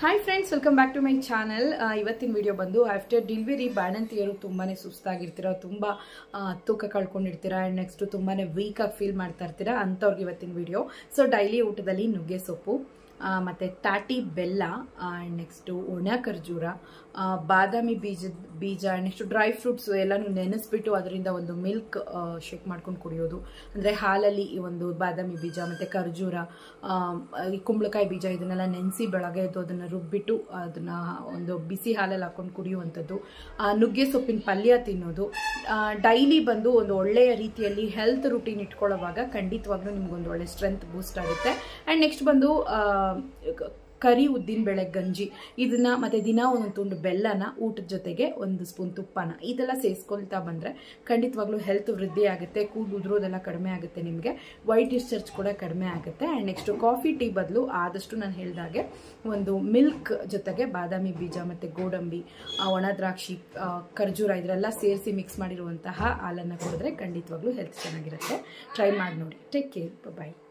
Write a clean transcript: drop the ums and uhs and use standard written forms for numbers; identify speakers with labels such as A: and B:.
A: Hi friends, welcome back to my channel. ಇವತ್ತಿನ video ಬಂದು after delivery ಬಾಣಂತಿಯರು ತುಂಬಾ ಸುಸ್ತಾಗಿರ್ತೀರ, ತುಂಬ ತೂಕ ಕಳ್ಕೊಂಡಿರ್ತೀರ ಆ್ಯಂಡ್ ನೆಕ್ಸ್ಟ್ ತುಂಬಾ ವೀಕಾಗಿ ಫೀಲ್ ಮಾಡ್ತಾ ಇರ್ತೀರ ಅಂಥವ್ರಿಗೆ ಇವತ್ತಿನ ವಿಡಿಯೋ. ಸೊ ಡೈಲಿ ಊಟದಲ್ಲಿ ನುಗ್ಗೆ ಸೊಪ್ಪು ಮತ್ತು ತಾಟಿ ಬೆಲ್ಲ ಆ್ಯಂಡ್ ನೆಕ್ಸ್ಟು ಒಣ ಖರ್ಜೂರ, ಬಾದಾಮಿ ಬೀಜ ನೆಕ್ಸ್ಟ್ ಡ್ರೈ ಫ್ರೂಟ್ಸ್ ಎಲ್ಲನೂ ನೆನೆಸ್ಬಿಟ್ಟು ಅದರಿಂದ ಒಂದು ಮಿಲ್ಕ್ ಶೇಕ್ ಮಾಡ್ಕೊಂಡು ಕುಡಿಯೋದು. ಅಂದರೆ ಹಾಲಲ್ಲಿ ಈ ಒಂದು ಬಾದಾಮಿ ಬೀಜ ಮತ್ತು ಖರ್ಜೂರ, ಈ ಕುಂಬಳಕಾಯಿ ಬೀಜ ಇದನ್ನೆಲ್ಲ ನೆನೆಸಿ ಬೆಳಗ್ಗೆ ಎದ್ದು ಅದನ್ನು ರುಬ್ಬಿಟ್ಟು ಅದನ್ನು ಒಂದು ಬಿಸಿ ಹಾಲಲ್ಲಿ ಹಾಕೊಂಡು ಕುಡಿಯುವಂಥದ್ದು. ನುಗ್ಗೆ ಸೊಪ್ಪಿನ ಪಲ್ಯ ತಿನ್ನೋದು. ಡೈಲಿ ಬಂದು ಒಂದು ಒಳ್ಳೆಯ ರೀತಿಯಲ್ಲಿ ಹೆಲ್ತ್ ರುಟೀನ್ ಇಟ್ಕೊಳ್ಳೋವಾಗ ಖಂಡಿತವಾಗ್ಲೂ ನಿಮ್ಗೊಂದು ಒಳ್ಳೆ ಸ್ಟ್ರೆಂತ್ ಬೂಸ್ಟ್ ಆಗುತ್ತೆ. ಆ್ಯಂಡ್ ನೆಕ್ಸ್ಟ್ ಬಂದು ಕರಿ ಉದ್ದಿನ ಬೇಳೆ ಗಂಜಿ ಇದನ್ನ ಮತ್ತೆ ದಿನ ಒಂದೊಂದು ತುಂಡು ಬೆಲ್ಲನ ಊಟದ ಜೊತೆಗೆ ಒಂದು ಸ್ಪೂನ್ ತುಪ್ಪನ ಇದೆಲ್ಲ ಸೇರಿಸ್ಕೊಳ್ತಾ ಬಂದರೆ ಖಂಡಿತವಾಗ್ಲೂ ಹೆಲ್ತ್ ವೃದ್ಧಿ ಆಗುತ್ತೆ, ಕೂದಲು ಉದುರೋದೆಲ್ಲ ಕಡಿಮೆ ಆಗುತ್ತೆ, ನಿಮಗೆ ವೈಟ್ ಡಿಸ್ಚಾರ್ಜ್ ಕೂಡ ಕಡಿಮೆ ಆಗುತ್ತೆ. ಆ್ಯಂಡ್ ನೆಕ್ಸ್ಟ್ ಕಾಫಿ ಟೀ ಬದಲು ಆದಷ್ಟು ನಾನು ಹೇಳಿದಾಗೆ ಒಂದು ಮಿಲ್ಕ್ ಜೊತೆಗೆ ಬಾದಾಮಿ ಬೀಜ ಮತ್ತು ಗೋಡಂಬಿ, ಒಣ ದ್ರಾಕ್ಷಿ, ಖರ್ಜೂರ ಇದರೆಲ್ಲ ಸೇರಿಸಿ ಮಿಕ್ಸ್ ಮಾಡಿರುವಂತಹ ಹಾಲನ್ನು ಕುಡಿದ್ರೆ ಖಂಡಿತವಾಗ್ಲೂ ಹೆಲ್ತ್ ಚೆನ್ನಾಗಿರುತ್ತೆ. ಟ್ರೈ ಮಾಡಿ ನೋಡಿ. ಟೇಕ್ ಕೇರ್, ಬಾಯ್.